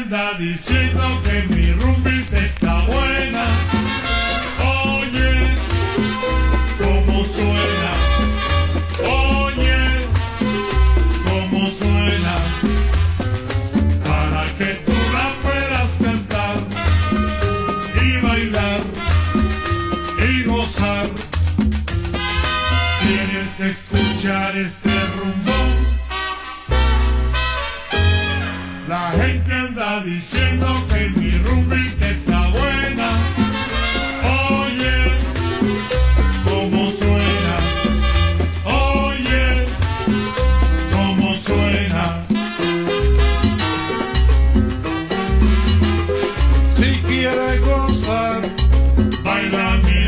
anda diciendo que mi rumbita está buena. Oye, cómo suena. Oye, cómo suena. Para que tú la puedas cantar y bailar y gozar, tienes que escuchar este rumbón. La gente anda diciendo que mi rumbita está buena. Oye, cómo suena. Oye, cómo suena. Si quieres gozar, baila mi